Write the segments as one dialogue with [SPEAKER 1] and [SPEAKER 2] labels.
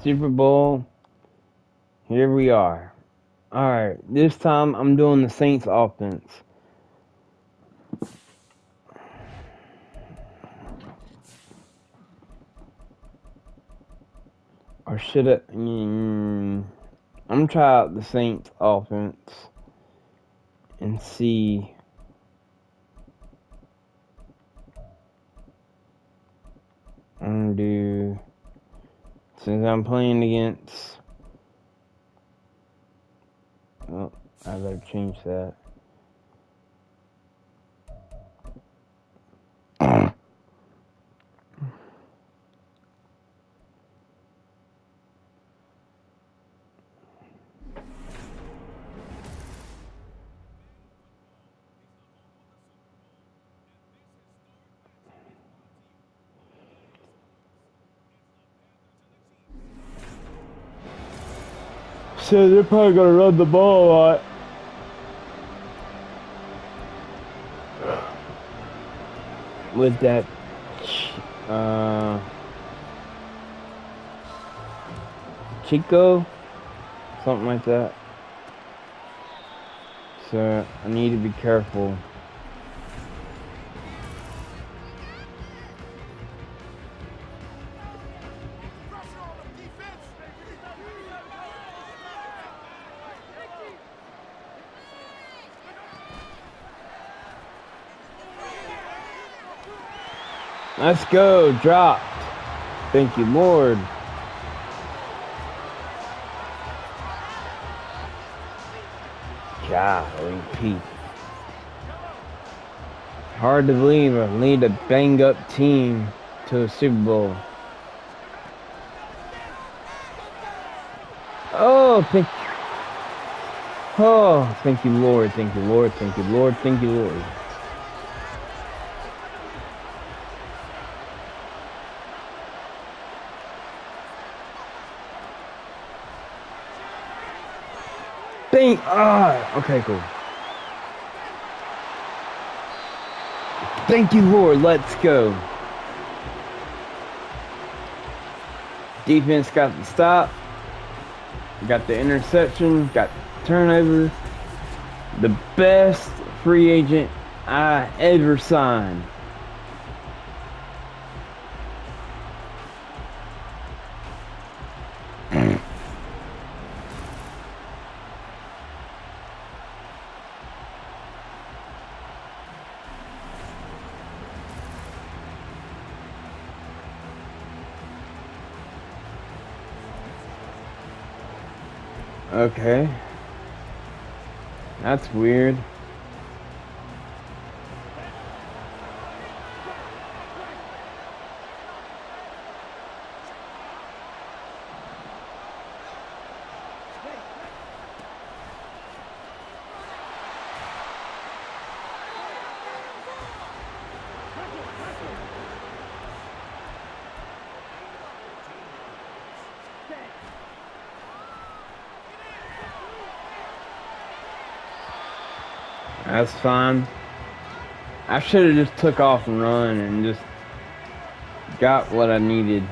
[SPEAKER 1] Super Bowl. Here we are. Alright, this time I'm doing the Saints offense. Or should I? I'm gonna try out the Saints offense and see. I'm gonna do, since I'm playing against. Oh, I better change that. So they're probably gonna run the ball a lot. With that, Chico, something like that. So I need to be careful. Let's go, dropped. Thank you, Lord. Golly, Pete. Hard to believe I lead a banged up team to a Super Bowl. Oh, thank you. Oh, thank you, Lord. Thank you, Lord. Thank you, Lord. Thank you, Lord. Bang! Ah, okay, cool. Thank you, Lord. Let's go. Defense got the stop. Got the interception. Got the turnover. The best free agent I ever signed. Okay. That's weird. That's fine. I should have just took off and run and just got what I needed.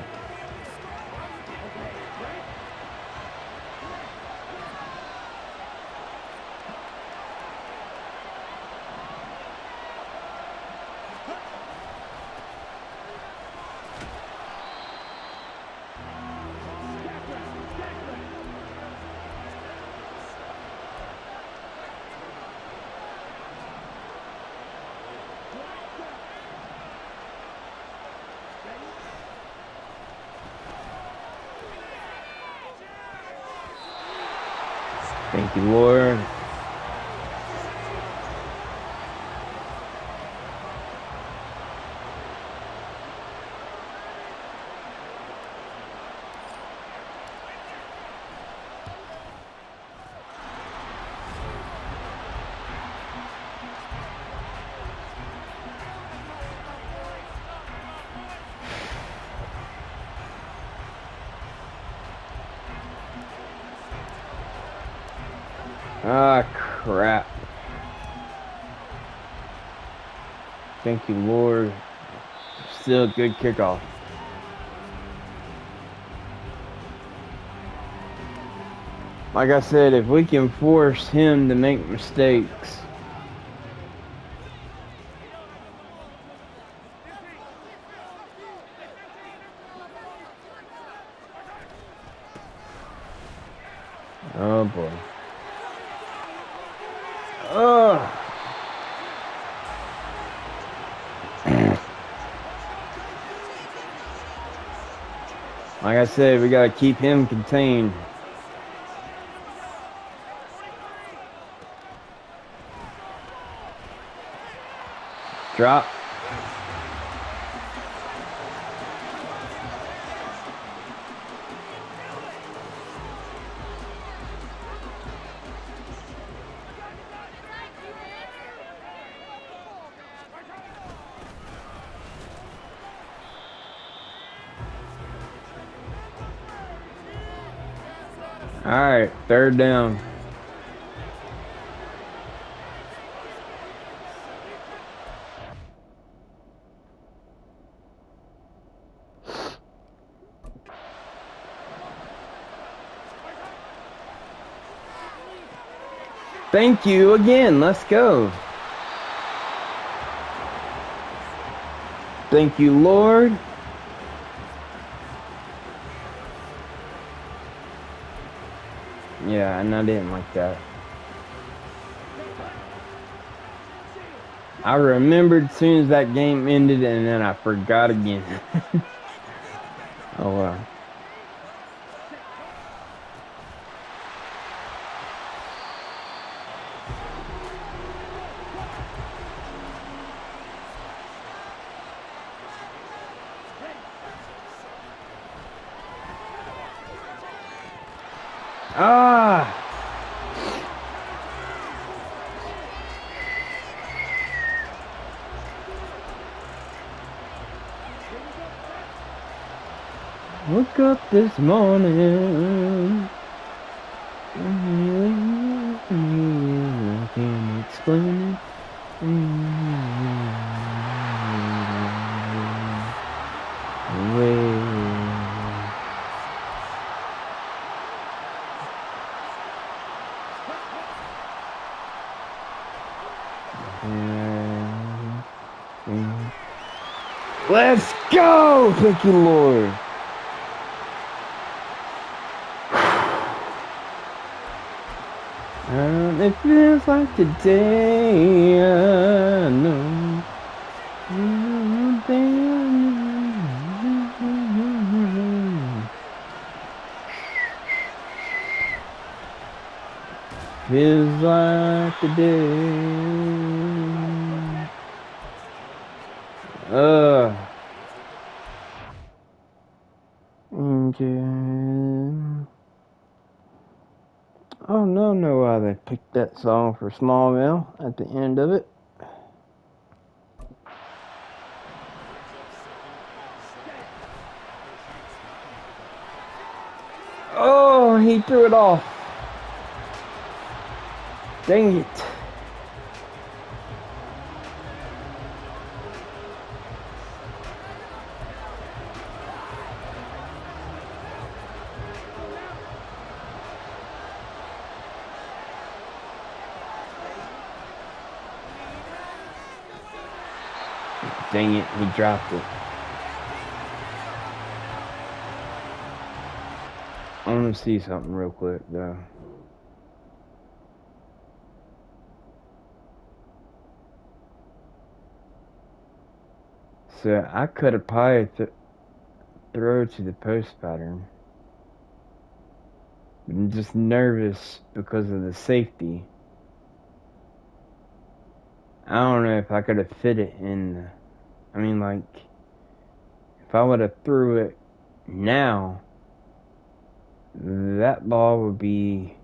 [SPEAKER 1] Thank you, Lord. Ah, crap. Thank you, Lord. Still a good kickoff. Like I said, if we can force him to make mistakes. Oh boy. Oh. Like I said, we gotta keep him contained. Drop. All right, third down. Thank you again. Let's go. Thank you, Lord. Yeah, and I didn't like that. I remembered as soon as that game ended, and then I forgot again. Oh, wow. Ah! Woke up this morning. I can't explain it. Let's go! Thank you, Lord. It feels like today I know. Feels like today. Okay. Oh no, know why they picked that song for Smallville at the end of it. Oh, he threw it off. Dang it. Dang it, he dropped it. I want to see something real quick, though. So, I could have probably throw to the post pattern. I'm just nervous because of the safety. I don't know if I could have fit it in. I mean, like, if I would have threw it now, that ball would be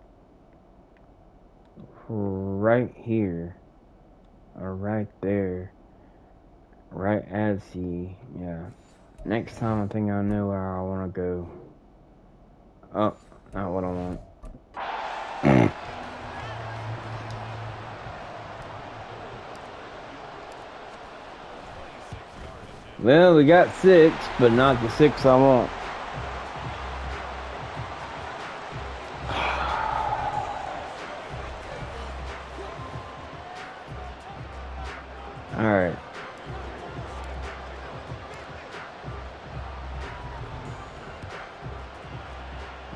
[SPEAKER 1] right here, or right there, right as he, yeah. Next time I think I know where I want to go. Oh, not what I want. Well, we got 6, but not the 6 I want.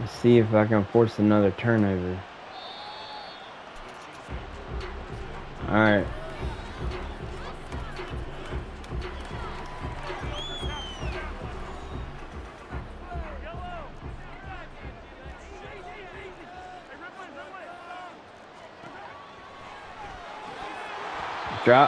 [SPEAKER 1] Let's see if I can force another turnover. Alright. Drop.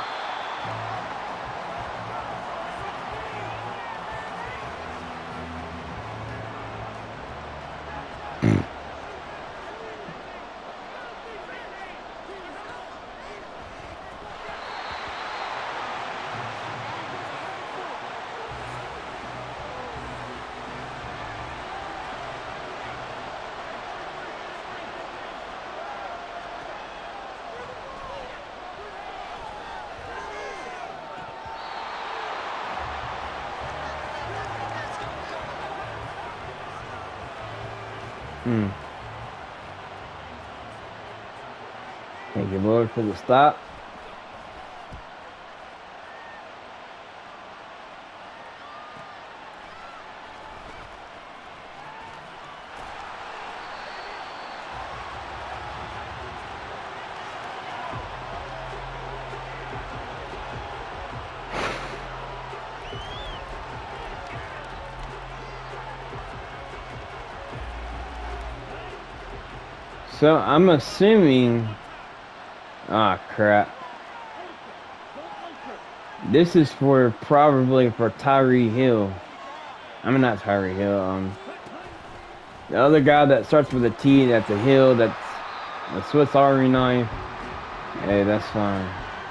[SPEAKER 1] Thank you, Lord, for the stop. So I'm assuming, crap. This is probably for Tyree Hill. I mean, not Tyree Hill. The other guy that starts with a T, that's a Hill, that's a Swiss Army knife. Hey, that's fine.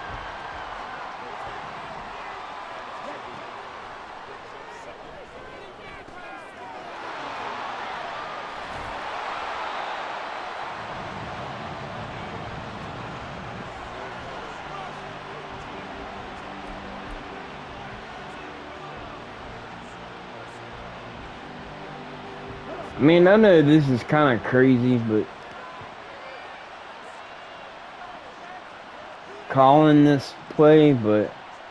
[SPEAKER 1] I mean, I know this is kind of crazy, but calling this play, but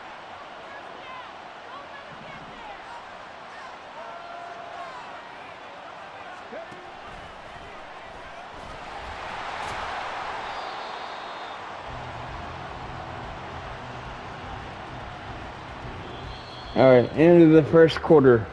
[SPEAKER 1] all right, end of the first quarter.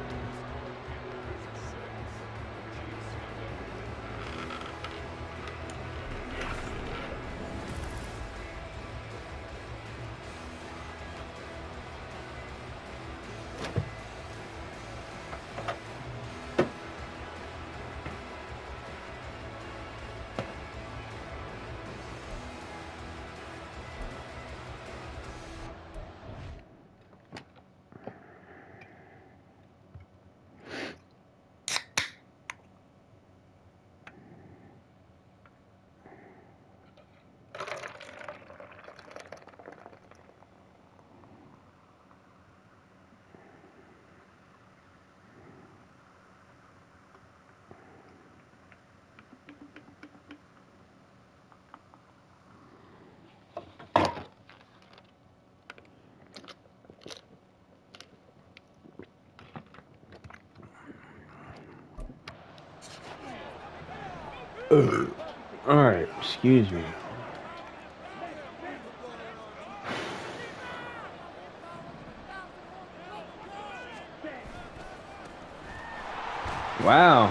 [SPEAKER 1] All right, excuse me. Wow.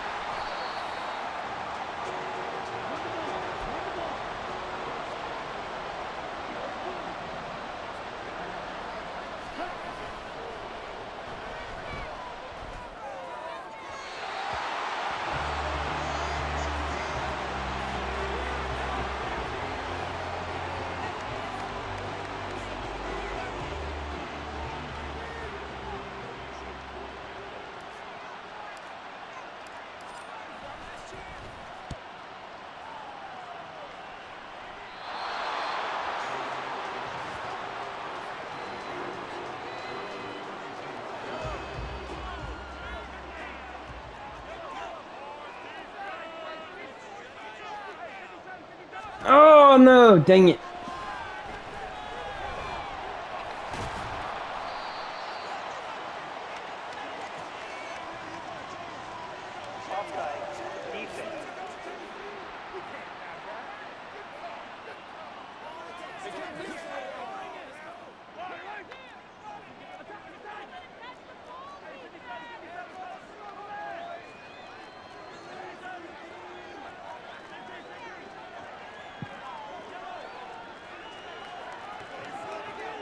[SPEAKER 1] Oh no, dang it.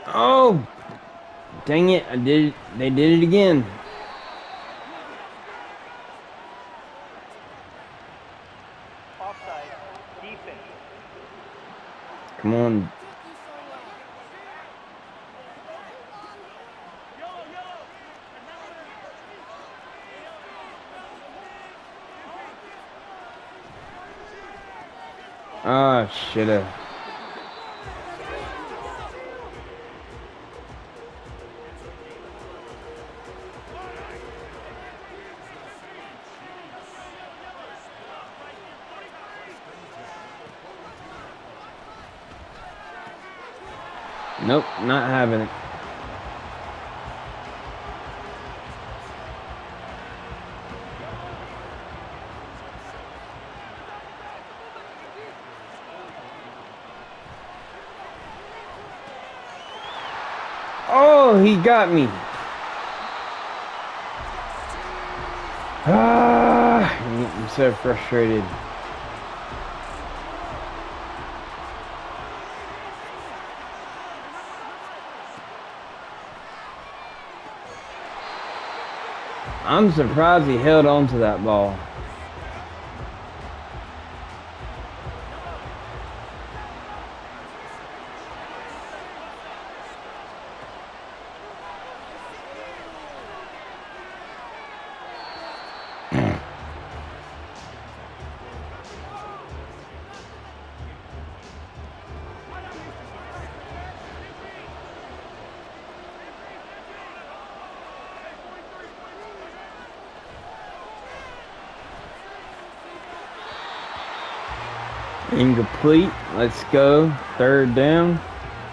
[SPEAKER 1] Oh, dang it! I did it. They did it again.
[SPEAKER 2] Offside. Defense.
[SPEAKER 1] Come on. Ah, shoulda. Nope, not having it. Oh, he got me. I'm so frustrated. I'm surprised he held on to that ball. Incomplete. Let's go. Third down.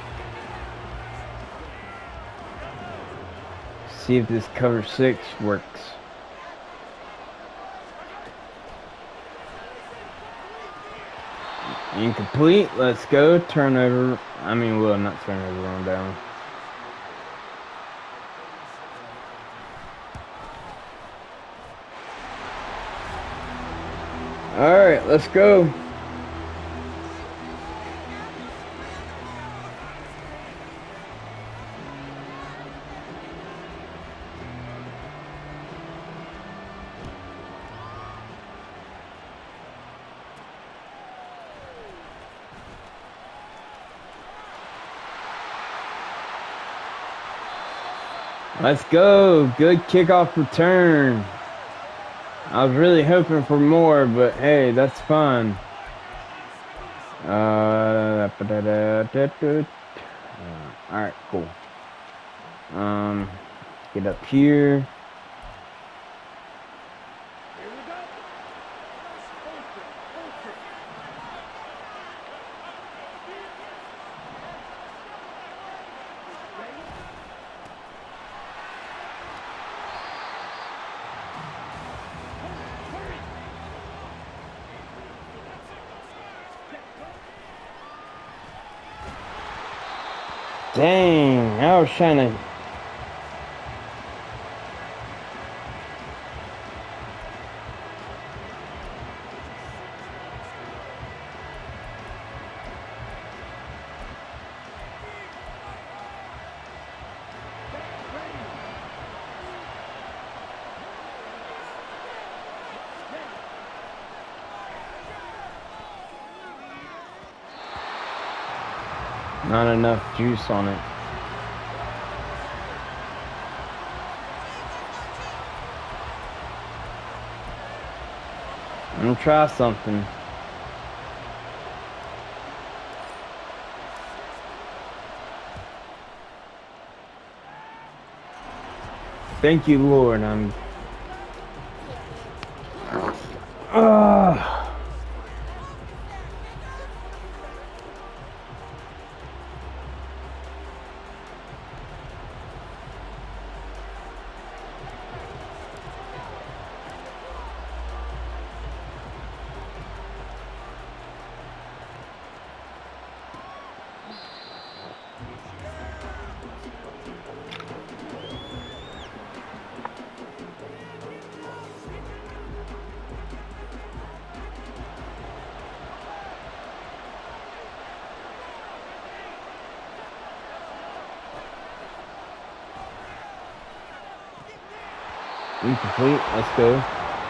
[SPEAKER 1] See if this cover 6 works. Incomplete. Let's go. Turnover. I mean, well, not turnover, on down. All right, let's go. Let's go. Good kickoff return. I was really hoping for more, but hey, that's fine. Alright, cool. Get up here. Dang, I was trying to. Not enough juice on it. I'm gonna try something. Thank you, Lord. I'm. Incomplete. Let's go.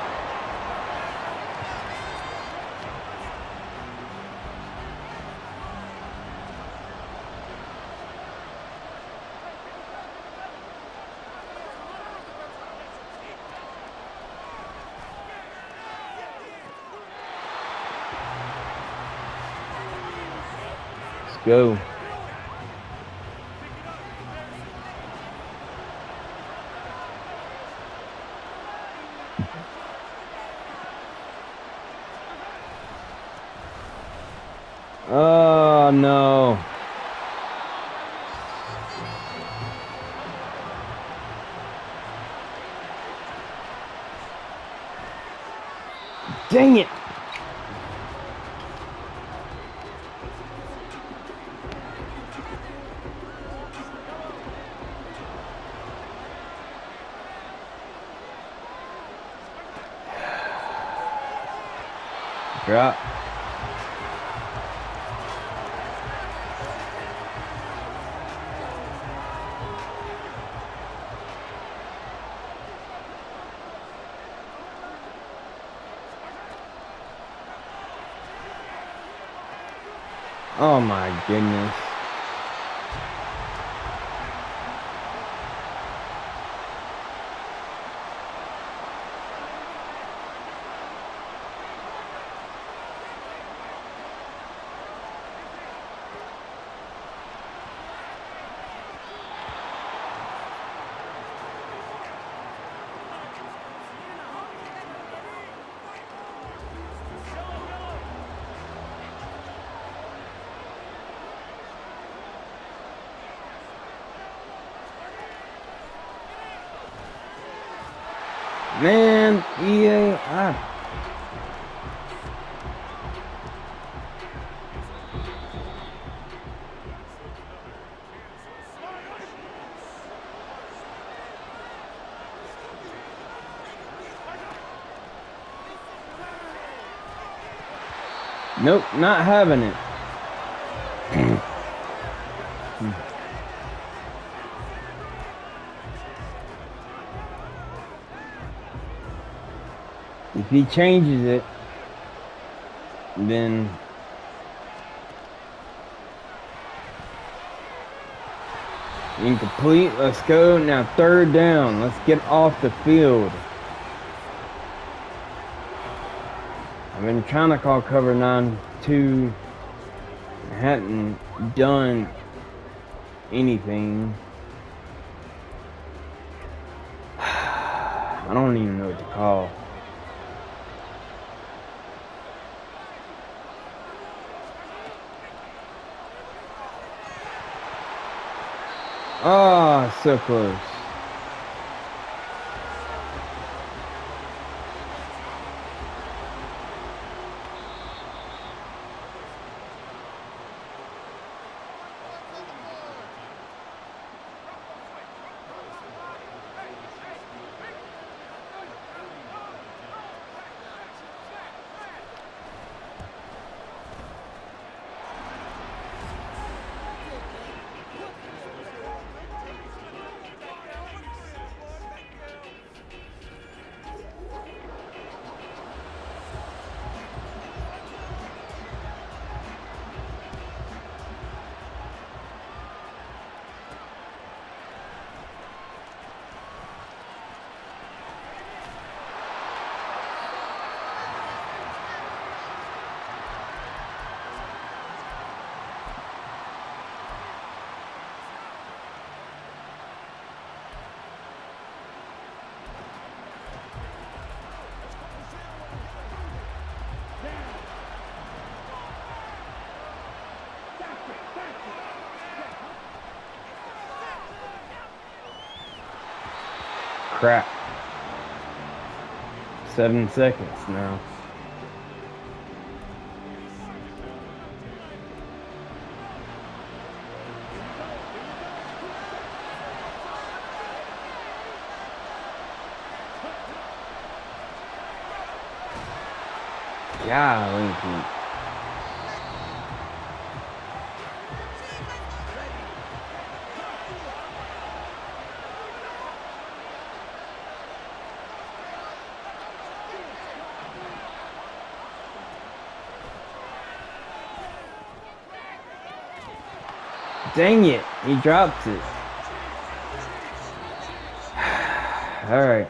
[SPEAKER 1] Let's go. Oh no. Dang it. Drop. Oh my goodness. Man, EA, Nope, not having it. If he changes it, then incomplete. Let's go. Now third down. Let's get off the field. I've been trying to call cover 9-2. I hadn't done anything. I don't even know what to call. Ah, oh, so close. Crap. 7 seconds now. Golly. Dang it, he dropped it. Alright.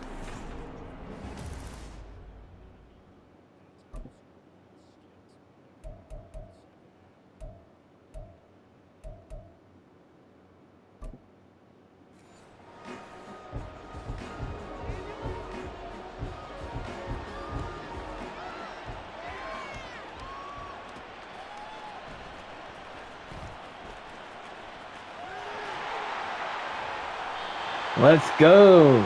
[SPEAKER 1] Let's go.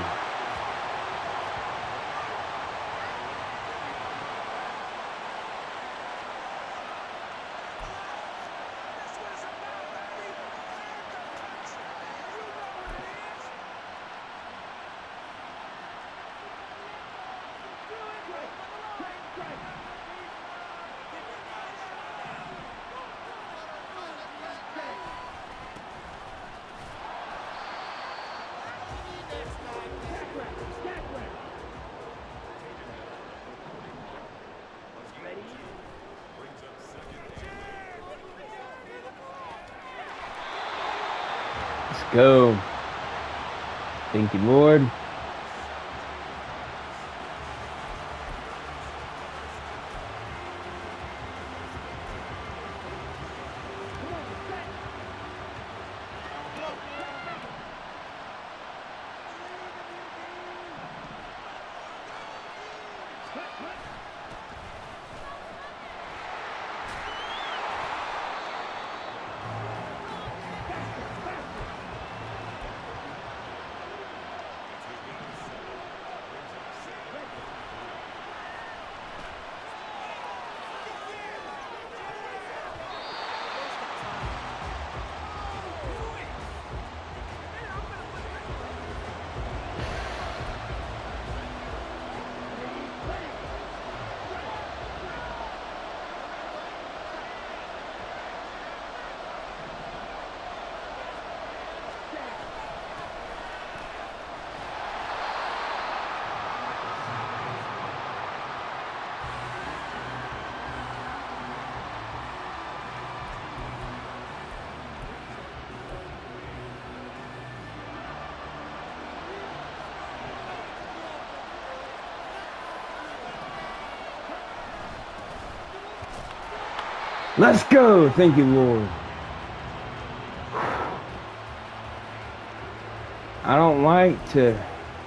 [SPEAKER 1] Let's go. Thank you, Lord. Let's go. Thank you, Lord. I don't like to.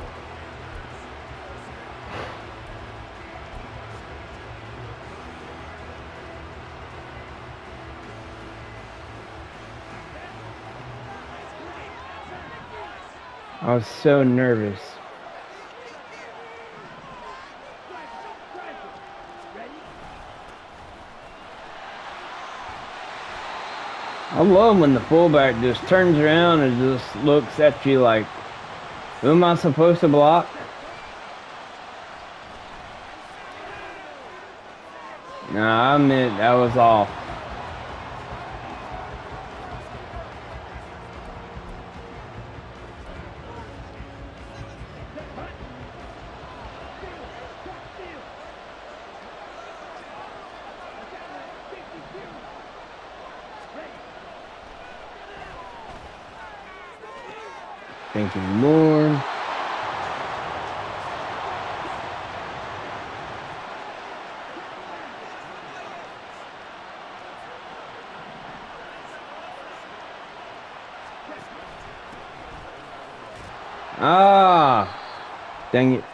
[SPEAKER 1] I was so nervous. I love when the fullback just turns around and just looks at you like, who am I supposed to block? Nah, I admit that was off. Thank you, Lord. Ah, dang it.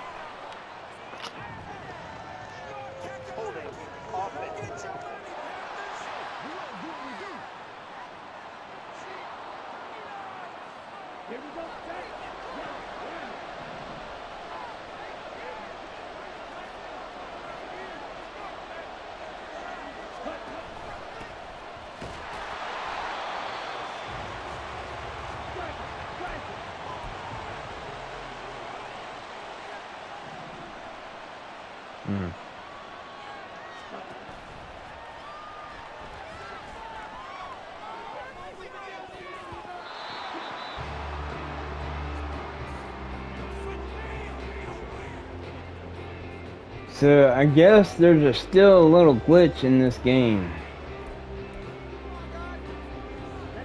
[SPEAKER 1] So I guess there's still a little glitch in this game.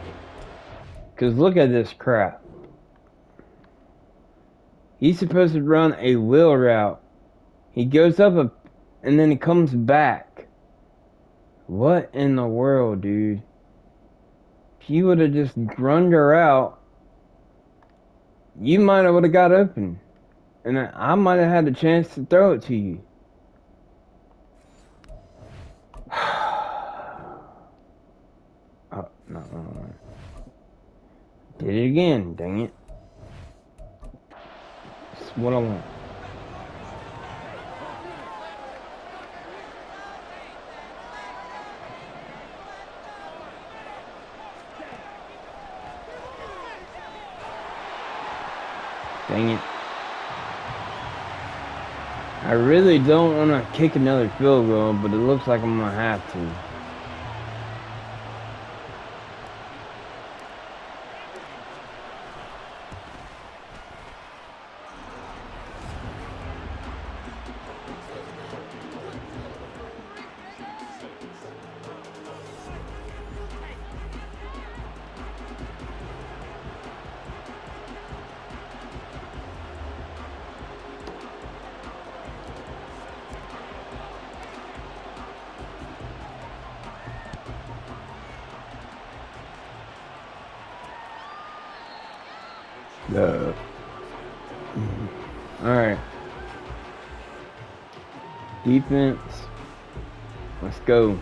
[SPEAKER 1] Because look at this crap. He's supposed to run a wheel route. He goes up and then he comes back. What in the world, dude? If you would have just run her out, you might have would have got open. And I might have had a chance to throw it to you. Oh, no. Did it again, dang it. That's what I want. Dang it. I really don't want to kick another field goal, but it looks like I'm going to have to. Alright. Defense. Let's go.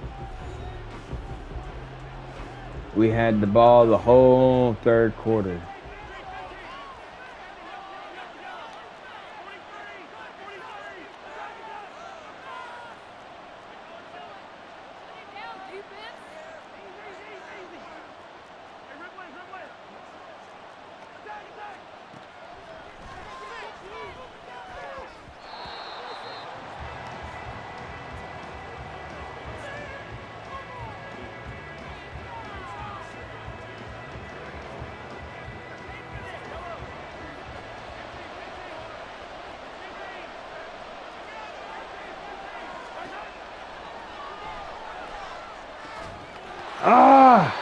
[SPEAKER 1] We had the ball the whole third quarter. Ah!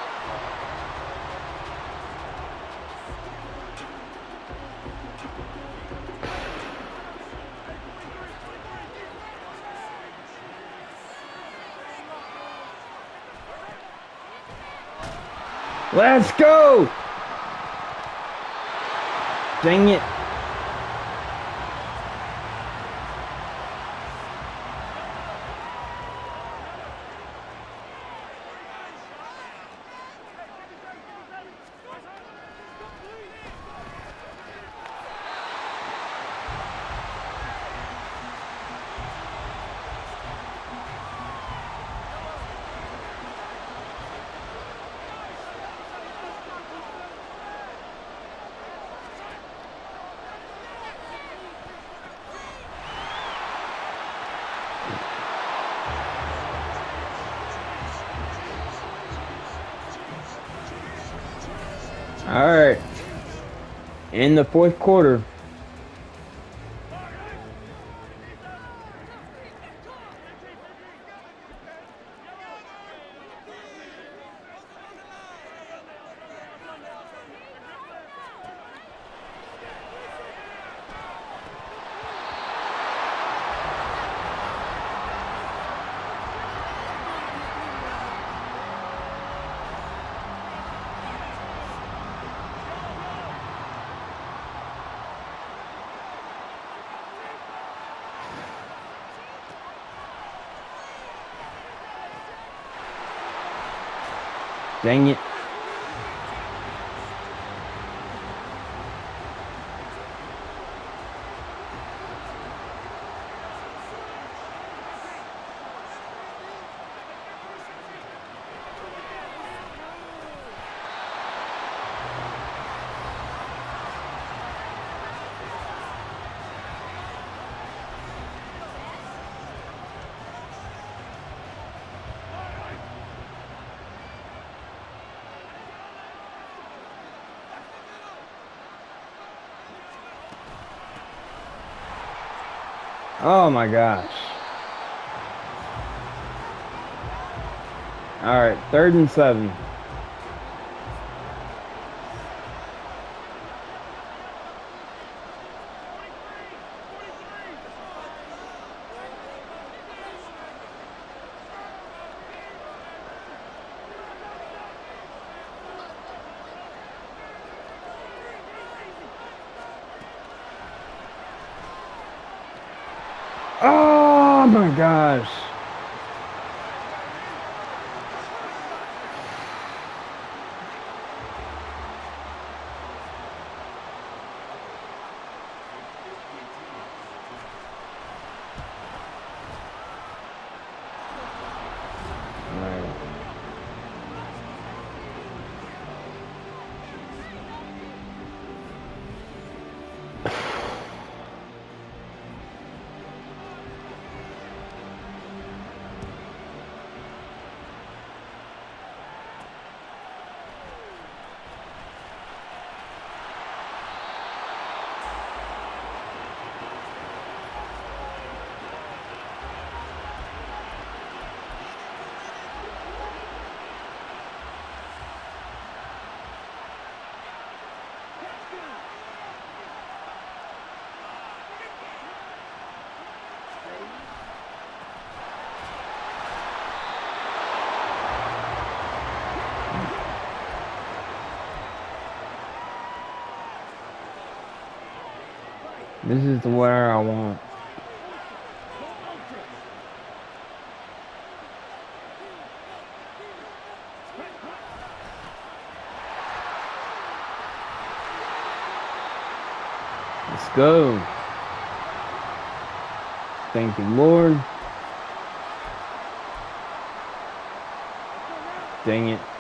[SPEAKER 1] Let's go! Dang it. All right. In the fourth quarter. Dang it. Oh my gosh. All right, 3rd and 7. my gosh. This is the where I want. Let's go. Thank you, Lord. Dang it.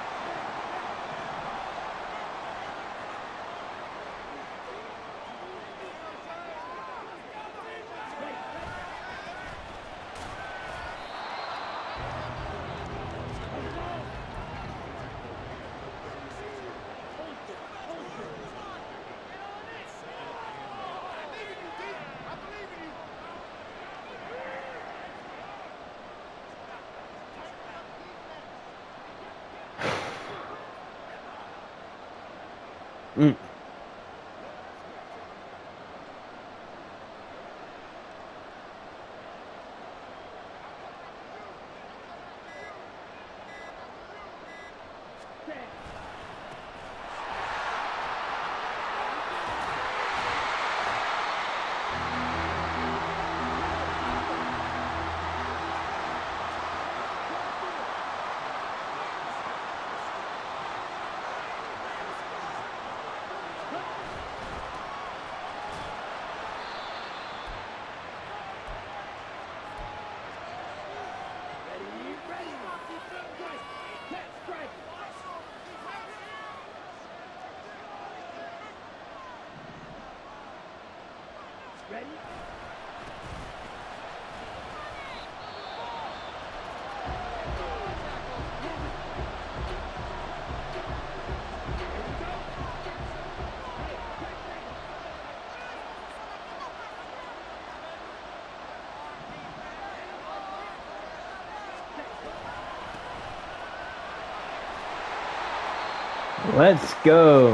[SPEAKER 1] Let's go.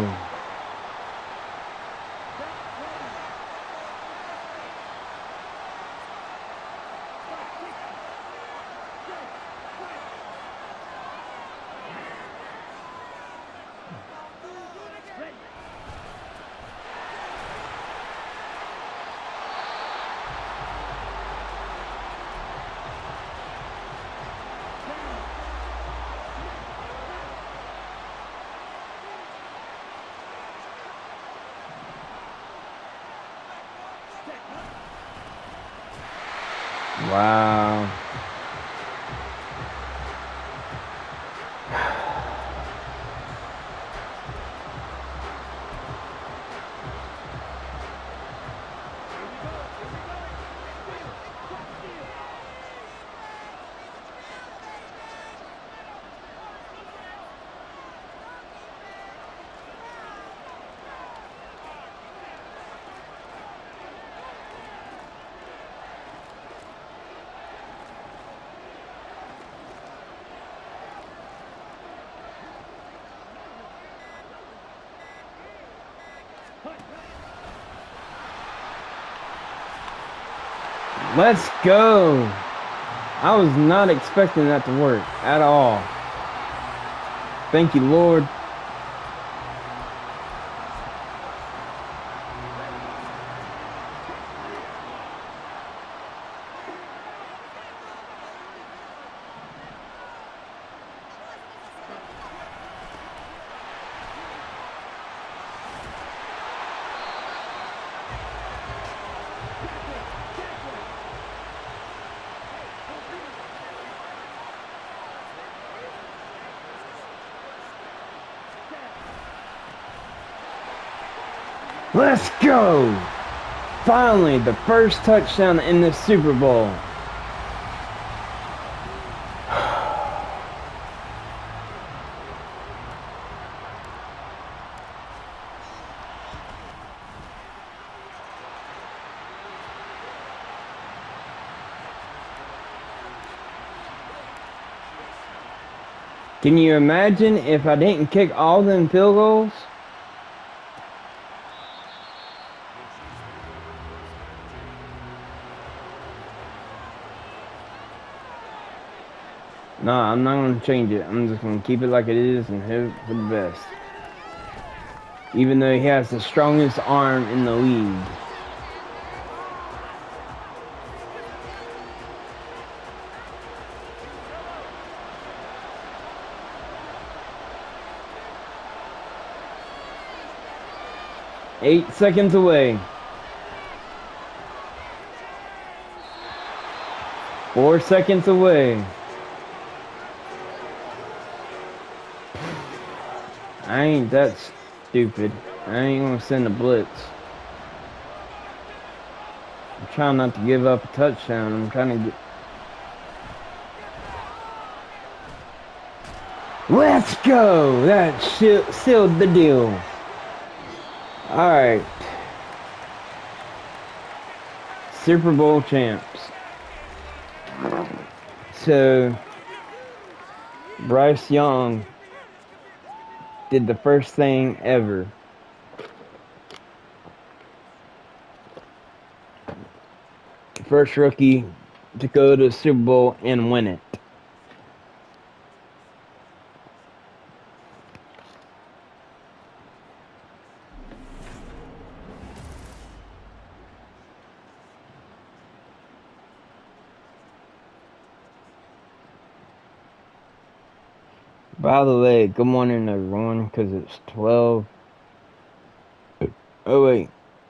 [SPEAKER 1] Wow. Let's go. I was not expecting that to work at all. Thank you, Lord. Let's go! Finally, the first touchdown in the Super Bowl. Can you imagine if I didn't kick all them field goals? Nah, I'm not going to change it. I'm just going to keep it like it is and hope for the best. Even though he has the strongest arm in the league. Eight seconds away. 4 seconds away. I ain't that stupid. I ain't gonna send a blitz. I'm trying not to give up a touchdown. I'm trying to get... Let's go! That sealed the deal. Alright. Super Bowl champs. So, Bryce Young did the first thing ever. First rookie to go to the Super Bowl and win it. By the way, good morning everyone, because it's 12. Oh wait.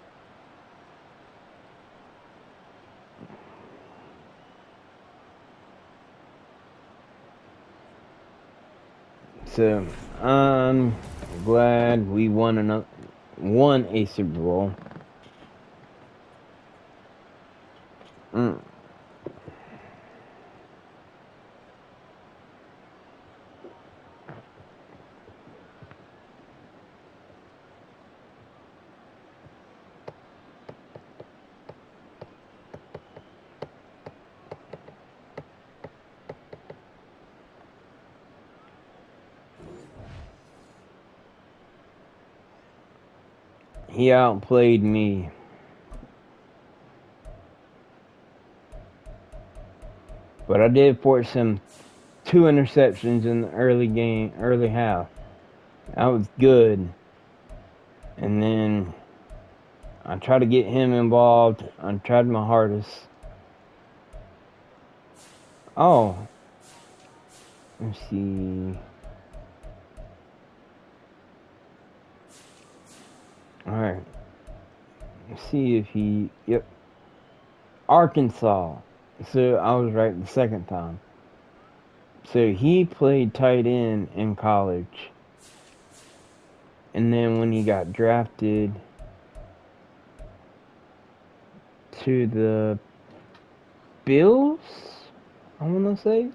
[SPEAKER 1] So, I'm glad we won a Super Bowl. He outplayed me. But I did force him 2 interceptions in the early half. That was good. And then I tried to get him involved. I tried my hardest. Oh. Let's see. Alright. Let's see if he... Yep. Arkansas. So I was right the second time. So he played tight end in college. And then when he got drafted to the Bills, I want to say.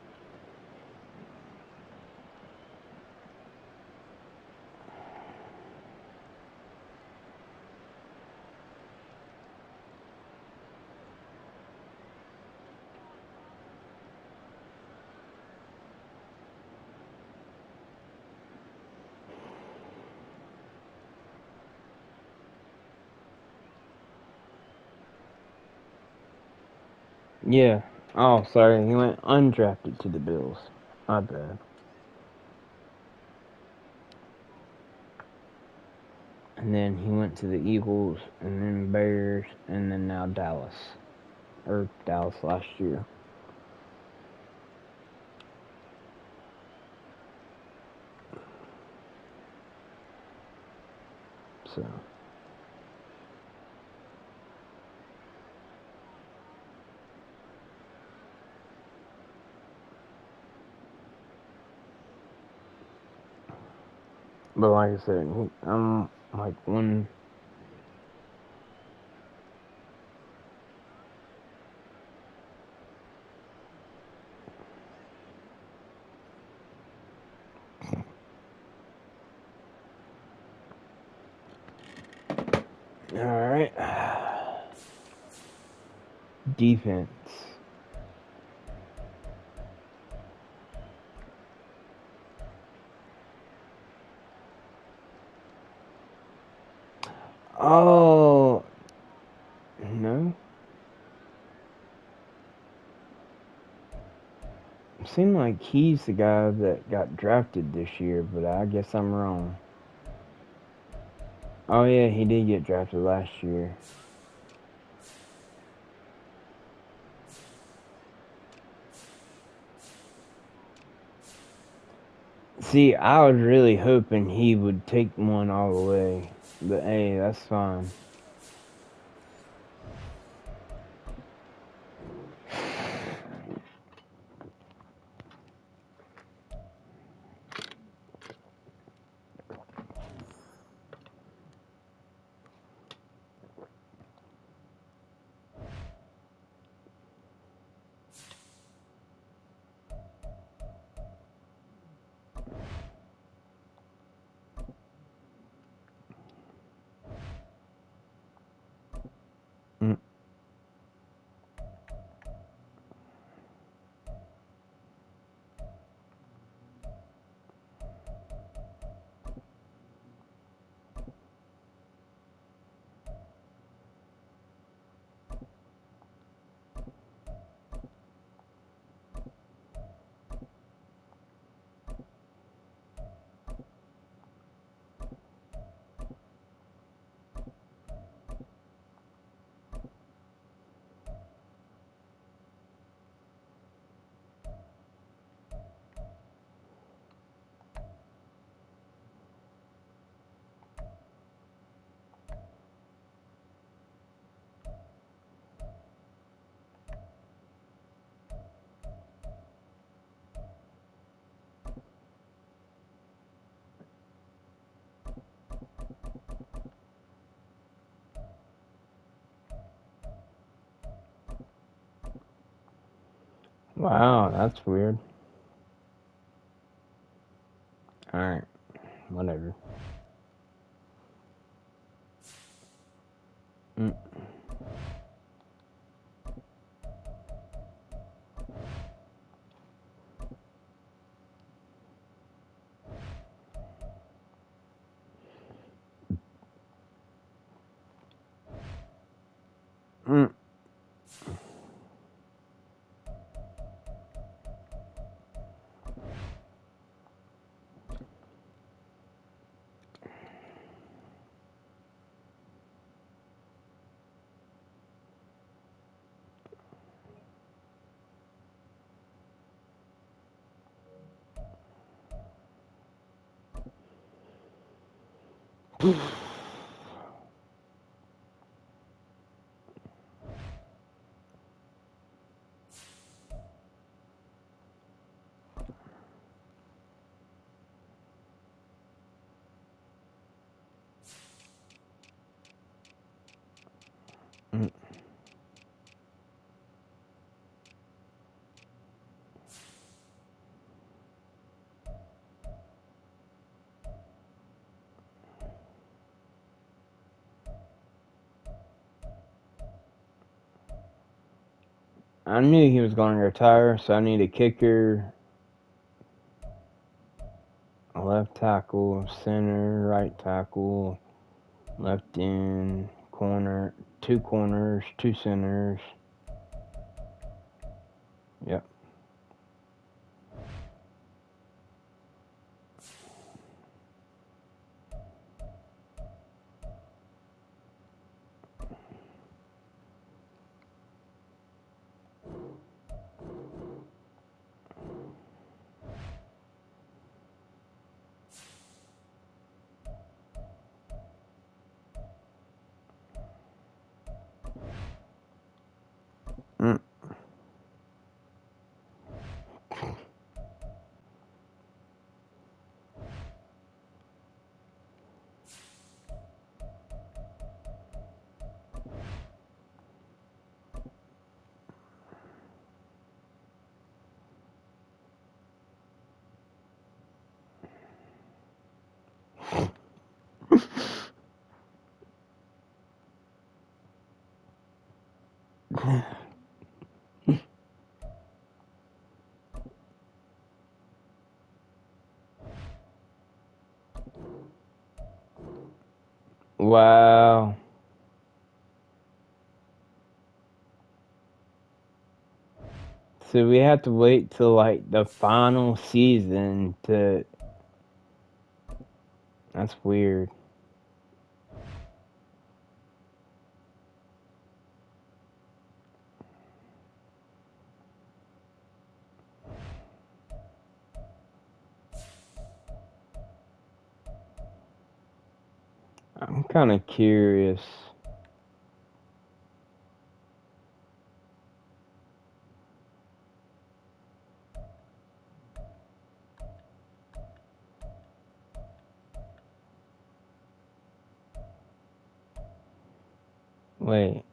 [SPEAKER 1] Yeah. Oh, sorry. He went undrafted to the Bills. My bad. And then he went to the Eagles, and then Bears, and then now Dallas. Or Dallas last year. So. But like I said, I'm like 1 Alright. Defense. Oh, no. Seemed like he's the guy that got drafted this year, but I guess I'm wrong. Oh yeah, he did get drafted last year. See, I was really hoping he would take one all the way, but hey, that's fine. Mm. Wow, that's weird. Alright, whatever. Mm. Mm. Mm. I knew he was going to retire, so I need a kicker, a left tackle, center, right tackle, left end, corner, two corners, two centers. Yep. Mm. Wow. So we have to wait till like the final season to. That's weird. I'm kind of curious. Wait.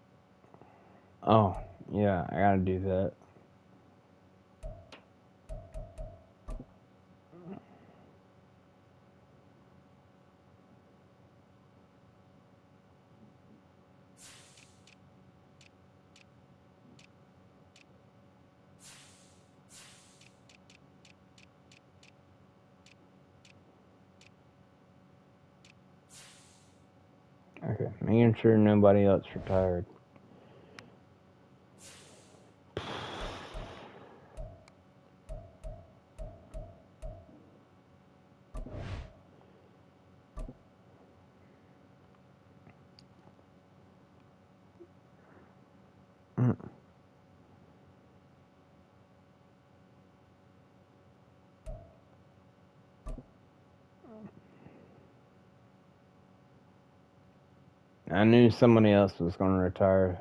[SPEAKER 1] Oh, yeah, I gotta do that. Okay, making sure nobody else retired. I knew somebody else was gonna retire.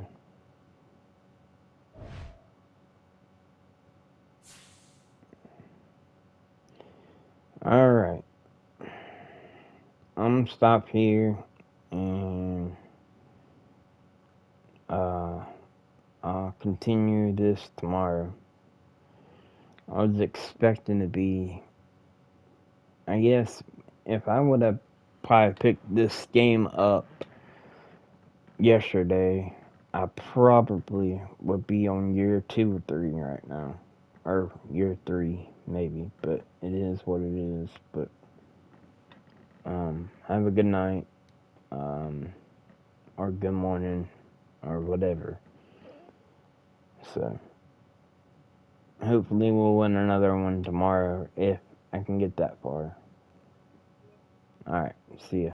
[SPEAKER 1] Alright. I'm gonna stop here and I'll continue this tomorrow. I was expecting to be, I guess, if I would have probably picked this game up yesterday, I probably would be on year 2 or 3 right now. Or year 3, maybe. But it is what it is. But, have a good night. Or good morning. Or whatever. So, hopefully we'll win another one tomorrow if I can get that far. Alright, see ya.